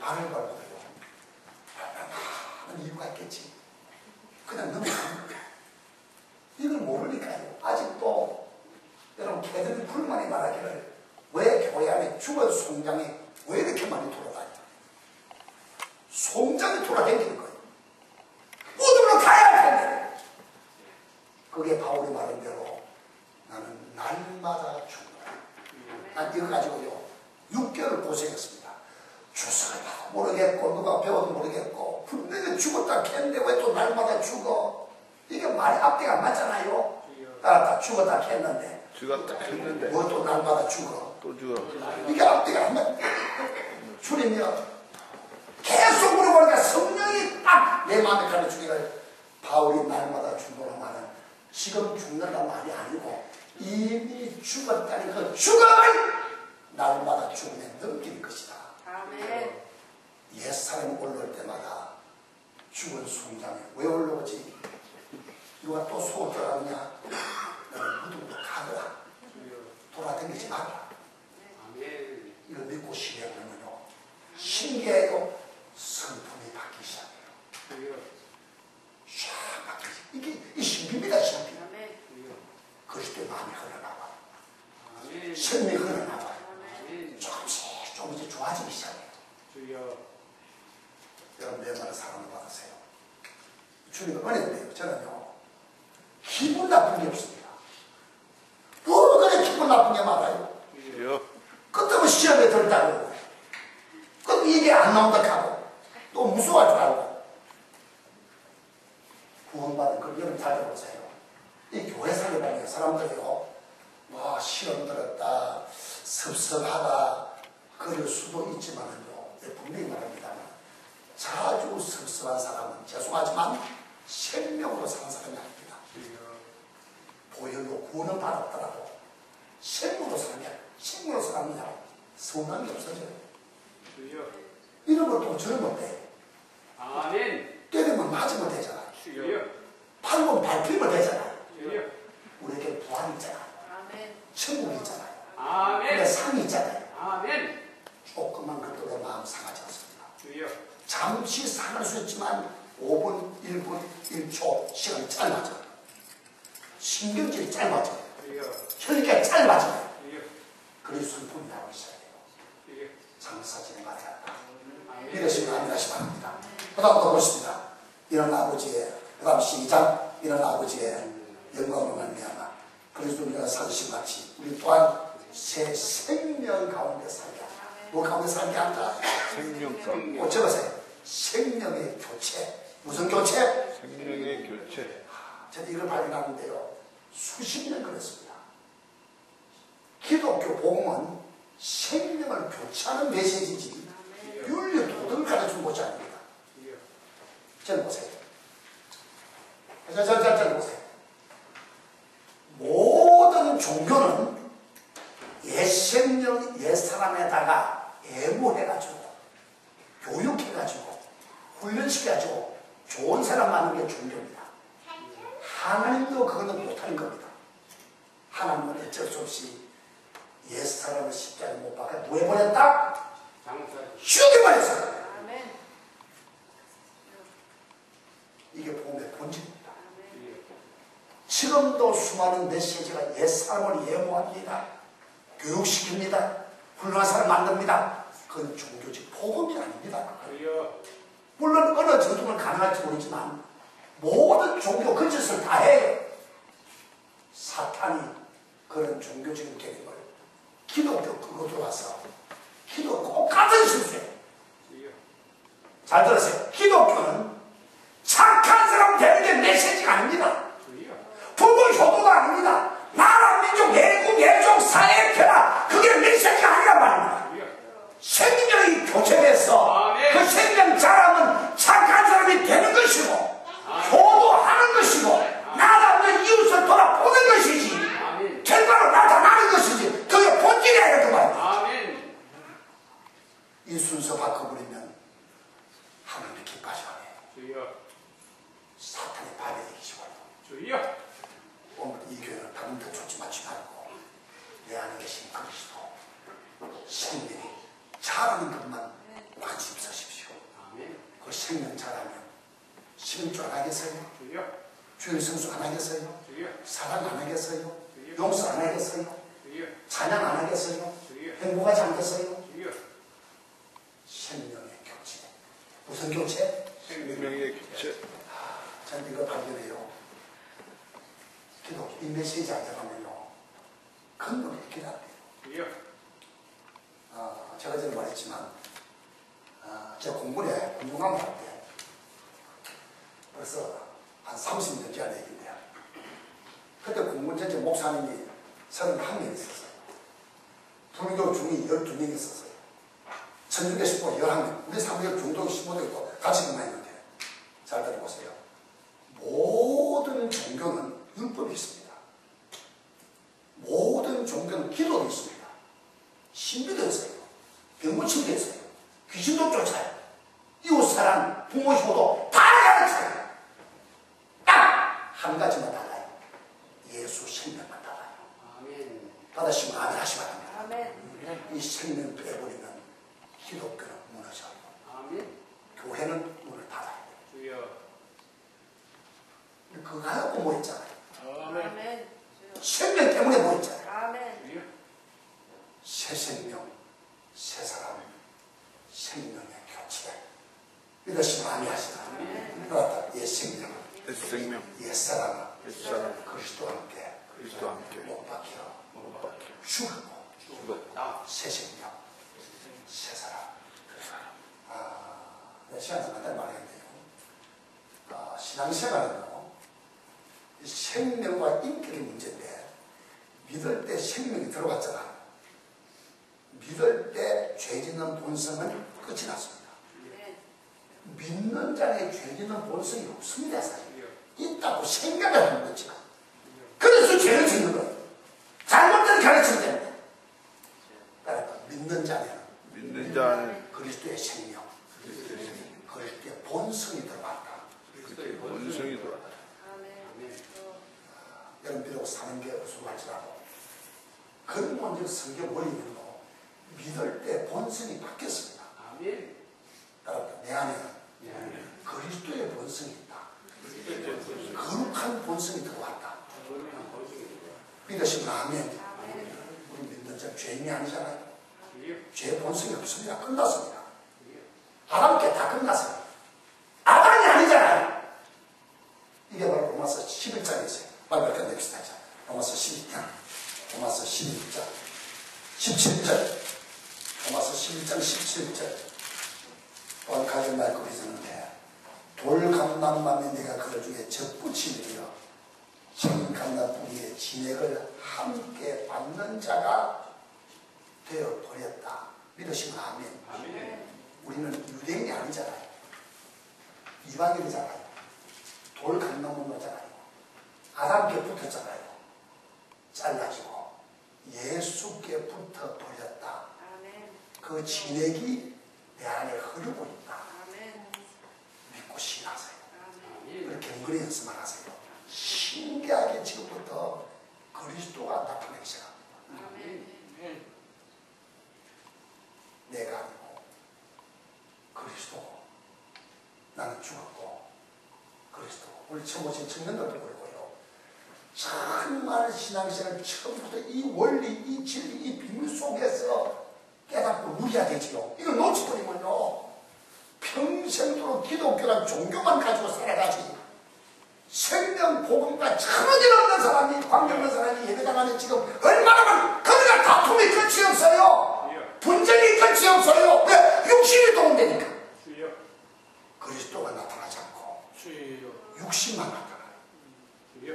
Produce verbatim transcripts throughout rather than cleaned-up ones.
말을 걸고요. 많은 이유가 있겠지. 그냥 넘어가는 거예요. 이걸 모르니까요. 아직도 여러분 걔들이 불만이 말하기를 왜 교회 안에 죽은 송장이 왜 이렇게 많이 돌아다녀? 송장이 돌아다니는 거예요. 어디로 가야 할 텐데. 그게 바울이 말한 대로 나는 날마다 죽노라. 난 이거 가지고요 육 개월 고생했습니다. 주석을 봐도 모르겠고 누가 배워도 모르겠고 분명히 죽었다 했는데 왜 또 날마다 죽어? 이게 말이 앞뒤가 안 맞잖아요. 따랐다 죽었다 했는데 죽었다 했는데 뭐 또 날마다 죽어? 또 죽어. 이게 앞뒤가 안 맞. 주님이요 계속 물어보니까 성령이 딱 내 마음에 가르치기를 바울이 날마다 죽노라 말은 지금 죽는다 말이 아니고 이미 죽었다니 그 죽음을 날마다 죽음에 넘기는 것이다. 아멘. 옛사람이 올라올 때마다 죽은 송장에 왜 올라오지? 누가 또 속을 들어가느냐? 너는 무덤으로 가거라. 돌아다니지 마라. 이걸 믿고 신뢰하면요 신기해요. 성품이 바뀌기 시작해요. 쫙 바뀌지. 이게 이 신비입니다. 신비. 그리스도의 마음이 흘러나와요. 생명이 흘러나와요. 조금씩 조금씩 좋아지기 시작해요. 여러분 내 말을 사랑을 받으세요. 주님은 은혜인데요. 저는요 기분 나쁜 게 없습니다. 뭐 그래 기분 나쁜 게 많아요. 끝없이 시험에 들었다고 끝 이게 안 나온다 하고 또 무서워할 줄 알고 구원받은 그 여러분 잘 들어보세요. 이 교회 살려보면 사람들이요 뭐 시험 들었다 섭섭하다 그럴 수도 있지만은요 분명히 말합니다만 자주 섭섭한 사람은 죄송하지만 생명으로 사는 사람이 아닙니다. 보혈로 구원을 받았더라도 생명으로 사는 게 아니라 생명으로 사람이냐 서운한 게 없어져요. 이런 것도 저런 건데 아멘. 때리면 맞으면 되잖아. 주여. 팔면 밟히면 되잖아. 주여. 우리에게 부활이 있잖아. 아멘. 천국이 있잖아요. 아멘. 근데 상이 있잖아요. 아멘. 조금만 그때로 마음 상하지 않습니다. 주여. 잠시 상할 수 있지만 오 분, 일 분, 일 초 시간이 짧아져요. 신경질이 짧아져요. 주여. 혈기가 짧아져요. 주여. 그래서 슬픔이 나오기 시작해요. 주여. 장사 진행하지 않다. 아멘. 이러시면 안 되시 바랍니다. 그 다음부터 보십니다. 이런 아버지의, 그 다음 시작, 이런 아버지의 영광을 말미암아 그래서 우리가 사주신 같이 우리 또한 새 생명 가운데 살게 한다. 뭐 가운데 살게 한다? 생명 꼭 적으세요. 생명의 교체. 무슨 교체? 생명의 교체. 저도 이걸 발견하는데요. 수십 년 걸렸습니다. 기독교 복음은 생명을 교체하는 메시지지 윤리 도덕을 가르치는 것이 아닙니다. 저는 보세요. 자, 자, 자, 자, 보세요. 모든 종교는 옛 생명, 옛 사람에다가 애무해가지고 교육해가지고 훈련시켜가지고 좋은 사람 많은 게 종교입니다. 하나님도 그거는 못하는 겁니다. 하나님은 어쩔 수 없이 옛 사람을 십자가에 못 박아 누워버렸다? 죽여버렸어요. 아멘. 이게 복음의 본질입니다. 지금도 수많은 메시지가 옛 사람을 예모합니다. 교육시킵니다. 훌륭한 사람 만듭니다. 그건 종교적 복음이 아닙니다. 물론 어느 정도는 가능할지 모르지만 모든 종교 그 짓을 다 해요. 사탄이 그런 종교적인 개념을 기독교 그거 들어와서 기독교 똑같은 실수예요. 잘 들으세요. 기독교는 착한 사람 되는 게 메시지가 아닙니다. 부부 효도가 아닙니다. 나라 민족 예국 예종 사회 변화 그게 메시지가 아니란 말입니다. 생명이 교체돼서 그 생명 자람은 착한 사람이 되는 것이고 효도하는 것이고 나라는 이웃을 돌아보는 것이지 결과로 나타나는 것이지 그게 본질이야 그 말이야. 이 순서 바꿔버리면 하나님이 기뻐하시네. 사탄의 발이 되기 쉬워요. 오늘 이 교회는 다른 데 좋지 마치 말고 내 안에 계신 그리스도 생명이 자라는 것만 관심 쓰시고 그 생명 잘하면 신주 안 하겠어요? 주여. 주일 성수 안 하겠어요? 주여. 사랑 안 하겠어요? 주여. 용서 안 하겠어요? 주여. 찬양 안 하겠어요? 주여. 행복하지 않겠어요? 주여. 생명의 교체. 무슨 교체? 생명의 교체. 전 이거 발견해요. 기독교 이 메시지 안 들어가면요. 건너게 기다려요. 주여. 아, 제가 전에 말했지만, 아, 제가 공부를 공부하면 할 때, 벌써 한 삼십 년 전에 얘기인데요. 그때 공군전체 목사님이 서른한 명 있었어요. 불교 중이 열두 명 있었어요. 천주교 신부 열한 명, 우리 삼교 중도 신부도 있고 같이 만났는데, 잘 들어보세요. 모든 종교는 율법이 있습니다. 모든 종교는 기도도 있습니다. 신비도 있어요. 병고침도 있어요. 귀신도 쫓아요. 이웃사랑, 부모 효도 다 가르쳐요. 딱 한 가지만 달라요. 예수 생명만 달라요. 아멘. 받으시면 아멘 하시기 바랍니다. 아멘. 이 생명 빼버리면 기독교는 무너져요. 아멘. 교회는 문을 닫아요. 주여. 그거 갖고 뭐 있잖아요. 아멘. 아멘. 생명 때문에 뭐 있잖아요. 아멘. 주여. 새 생명, 새 사람, 생명의 교체. 이것이 많이 하시다. 그렇다. 옛 생명, 옛 생명. 옛 사람, 옛 사람. 그리스도와 함께 그리스도와 함께 못 박혀 못 박혀 죽었고 죽었다. 새 생명, 새 사람. 아, 내 시간이 간단히 말했는데요. 아, 신앙생활은요, 생명과 인격의 문제인데, 믿을 때 생명이 들어갔잖아. 믿을 때 죄 짓는 본성은 끝이 났습니다. 믿는 자의 죄 짓는 본성이 없습니다, 사실. 있다고 생각을 하는 거죠. 그래서 죄를 짓는 거예요. 잘못된 가르침 때문에. 그러니까 믿는 자는 믿는 자는 그리스도의 생명, 그리스도의 생명. 그리스도의 본성이 들어갔다. 그리스도의 본성이 돌아다. 아멘. 여러분 비록 사는 게 수고할지라도 근본적 성경 원리는 믿을 때 본성이 바뀌었습니다. 아멘. 따라서 내 안에는 그리스도의 본성이 있다. 거룩한 본성이 들어왔다. 믿으시면 아멘. 우리 믿는 자 죄인이 아니잖아요. 죄 본성이 없습니다. 끝났습니다. 아담께 다 끝났어요. 아담이 아니잖아요. 이게 바로 로마서 십일 장에 있어요. 빨리 끝냅시다. 로마서 십이 장, 로마서 십일 장, 십칠 절, 로마서 십일 장 십칠 절. 또한 가진 말씀이 있었는데, 돌감람만에 내가 그들 중에 적붙이며 생감람 뿌리에 진액을 함께 받는 자가 되어 버렸다. 믿으시면 아멘. 아멘. 우리는 유대인이 아니잖아요. 이방인이잖아요. 돌감람만 맞잖아요. 아담께 붙었잖아요. 잘라지고 예수께 붙어 버렸다. 아멘. 그 진액이 내 안에 흐르고 있다. 아멘. 믿고 신하세요. 아멘. 그렇게 경건의 연습만 하세요. 신기하게 지금부터 그리스도가 나타나기 시작합니다. 아멘. 내가 아니고 그리스도고, 나는 죽었고 그리스도고. 우리 처음 오신 청년들도 그렇고요. 정말 신앙생활 처음부터 이 원리, 이 진리, 이 비밀 속에서 깨닫고 누려야 되지요. 이걸 놓쳐버리면요, 평생도록 기독교란 종교만 가지고 살아가지 생명 복음과 천원이 없는 사람이, 관계 없는 사람이 예배당 안에 지금 얼마나 많은, 그러니까 다툼이 끝이 없어요. 분쟁이 끝이 없어요. 왜? 육신이 도움되니까. 주여. 그리스도가 나타나지 않고 주여. 육신만 나타나요. 주여.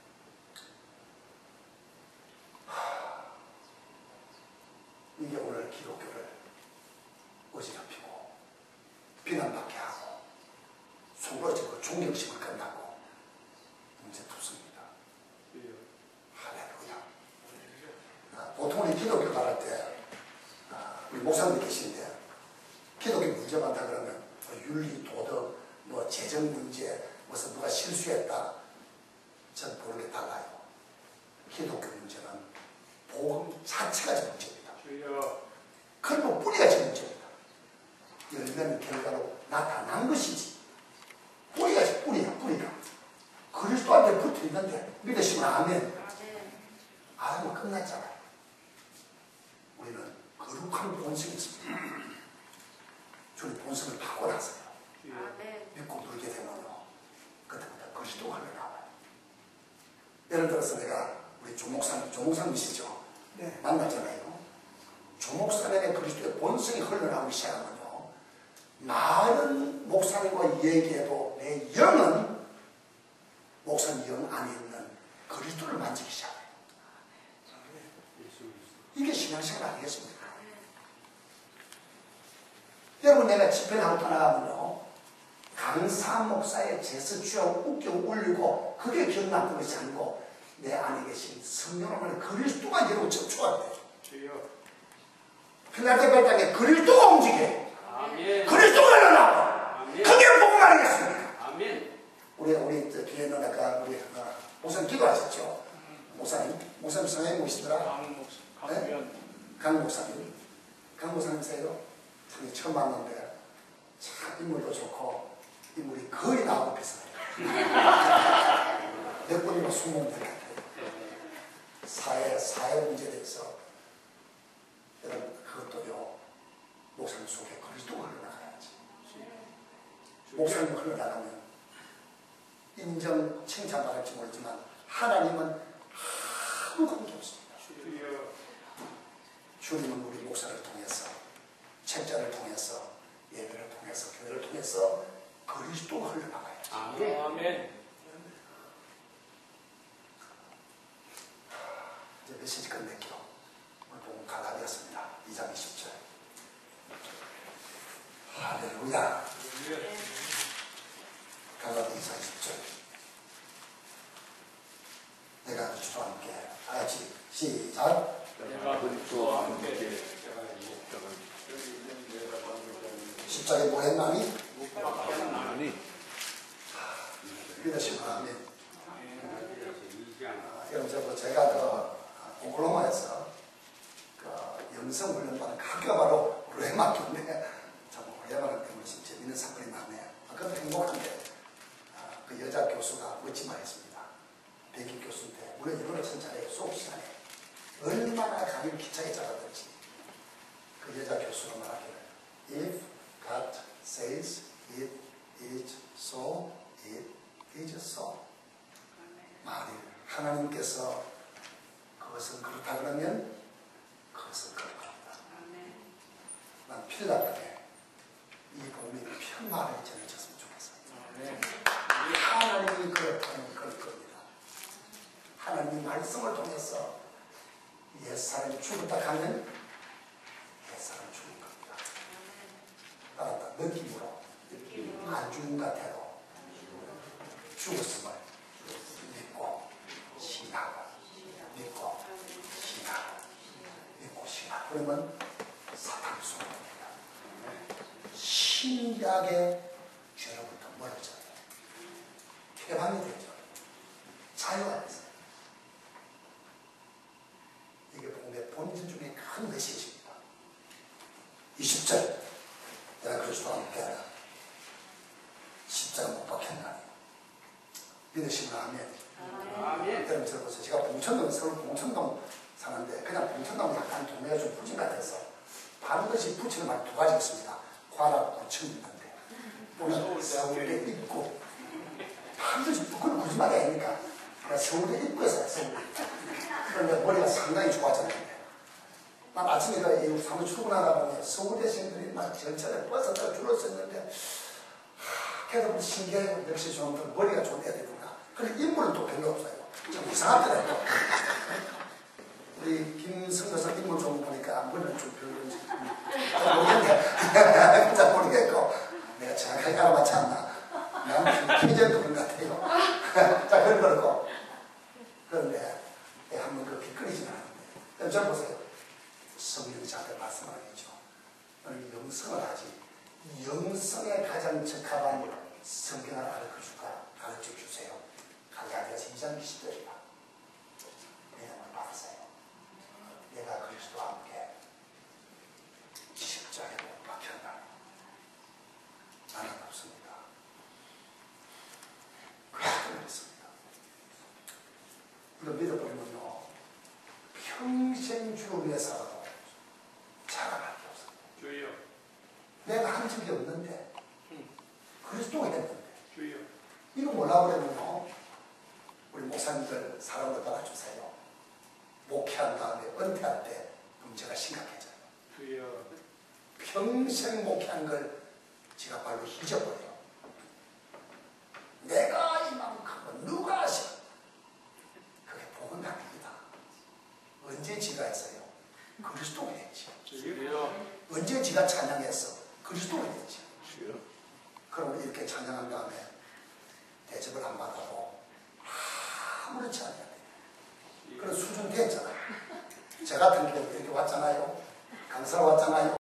이게 오늘 기독교를 어지럽히고 비난받게 하고 속로지고 존경심을 끝나고 문제 푸습니다. 주여. 할렐루야. 아, 보통 우리 기독교 말할 때 아, 우리 목사님들 계시는데 기독교 문제 많다 그러면 뭐 윤리, 도덕, 뭐 재정 문제, 무슨 누가 실수했다, 전 보는 게 달라요. 기독교 문제는 복음 자체가 문제입니다. 주여. 그리고 뿌리가 문제입니다. 열매는 결과로 나타난 하는 것이지. 뿌리가 뿌리야, 뿌리가. 그리스도한테 붙어 있는데 믿으시면 아멘. 아멘. 끝났잖아요. 우리는 거룩한 본성이 있습니다. 주님 본성을 바꿔놨어요. 믿고 누리게 되면요, 그때부터 그리스도가 흘러나와요. 예를 들어서 내가 우리 조목사님, 조목사님이시죠? 네. 만났잖아요. 조목사님의 그리스도의 본성이 흘러나오기 시작하면요, 많은 목사님과 얘기해도 내 영은 목사님 영 안에 있는 그리스도를 만지기 시작해요. 이게 신앙생활 아니겠습니까? 여러분, 내가 집회를 하고 떠나가면요, 강사 목사의 제스처 웃겨 울리고 그게 기억났던 것이 아니고 내 안에 계신 성령을 그리스도가 여러분 접촉한대요. 필라델피아 별장에 그리스도가 움직여요. 그리스도가 일어나고 그게 복음 아니겠습니까? 아멘. 우리 우리 저 뒤에 있는 아까 우리 어, 목사님 기도하셨죠? 목사님, 목사님 성함이 무엇이더라? 강 목사, 강변. 강 목사님, 강 목사님이세요? 참 처음 만났는데 참 인물도 좋고 인물이 거의 나하고 비슷해요. 몇 번이나 수명될 것 같아요. 사회, 사회 문제에 대해서 여러분 그것도요, 목사님 속에 그리스도가 흘러나가야지. 목사님 흘러나가면 인정, 칭찬받을지 모르지만 하나님은 아무 관계 없습니다. 주님은 우리 목사를 통해서, 책자를 통해서, 예배를 통해서, 교회를 통해서 그리스도가 흘러나가야지. 아멘. 아멘. 이제 메시지 끝낼게요. 오늘 복음 갈라디아서입니다. 이 장 이십 절. 할렐루야. 갈라디아 이 장 이십 절. 내가 그리스도와 함께 다 같이 시작. 내가 그리스도와 함께 십자가에 뭐 했나니? 아니 믿으시면 아멘. 여러분, 저 제가 그 오클라호마에서 그 영성 훈련받은 학교가 바로 레마교인데, 참 레마교 때문에 좀 재밌는 사건이 많네요. 그것도 행복한데, 아, 그 여자 교수가 멋진 말 했습니다. 백희 교수인데, 물론 이번에 천천히 수업 시간에 얼마나 강의를 기차게 잘하든지, 그 여자 교수가 말하기를, If God says it is so, it is so. 만일 하나님께서 그것은 그렇다 그러면 그것은 그렇답니다. 난 필라델피아에 이 복음이 편만을 전해졌으면 좋겠어요. 하나님이 그렇다면 그럴 겁니다. 하나님 말씀을 통해서 옛사람이 죽었다 하면 옛사람이 죽은 겁니다. 알았다. 느낌으로 안 죽은 것 같아도 죽었음을 믿고 신하고 믿고 신하고 믿고 신하고 그러면 사탄이 쏘입니다. 신비하게 죄로부터 멀어져요. 쾌감이 되죠. 자유가 되세요. 이게 복음의 본질 중에 큰 메시지입니다. 이십 절. 내가 그리스도와 함께하라. 십자가 못 박혔나니. 믿으시면 아멘. 아멘. 여러분 들어보세요. 제가 봉천동, 서울 봉천동 사는데 그냥 봉천동 약간 동네가 좀 부진 같아서 반드시 붙이는 말 두 가지 있습니다. 과락 구청 있는데 또는 서울대 입구. 반드시 그건 거짓말이 아니니까 내가 서울대 입구에서 서울대. 그런데 머리가 상당히 좋아졌는데 난 아침에 그 사무실 출근하다 보니 서울대생들이 막 전철에 버스가 줄었었는데 걔도 신기해요. 역시 좀 머리가 좋은 애들이구나. 근데 인물은 또 별로 없어요. 좀 이상하더라고요. 우리 김성교사 인물 좀 보니까 머리는 좀 별로인지 잘 모르겠네. 잘 모르겠고 내가 정확하게 알아맞지 않나. 나는 피제도 그런 것 같아요. 자, 그런 거고. 그런데 내가 한번 그렇게 끓이지는 않는데 저 보세요. 성령이 저한테 말씀하겠죠. 너는 영성을 하지. 영성에 가장 적합한 성경을 가르쳐줄까? 가르쳐주세요. 갈라디아서 이 장 이십 절이다. 내용을 받으세요. 내가 그리스도와 함께 십자가에 못 박혔다. 나는 없습니다. 내가 한 적이 없는데 그리스도가 했는데 주여. 이거 뭐라고 그러면요, 우리 목사님들 사랑을 받아주세요. 목회한 다음에 은퇴할 때 문제가 심각해져요. 주여. 평생 목회한 걸 지가 발로 잊어버려요. 내가 이만큼은 누가 아셔? 그게 복은 아닙니다. 언제 지가 했어요? 그리스도가 했지. 주여. 언제 지가 찬양했어? 그리스도가 했지. 주여. 그럼 이렇게 찬양한 다음에 대접을 안 받아도 아무렇지 않아야 돼요. 그런 수준 됐잖아요. 저 같은 경우 이렇게 왔잖아요. 강사 왔잖아요.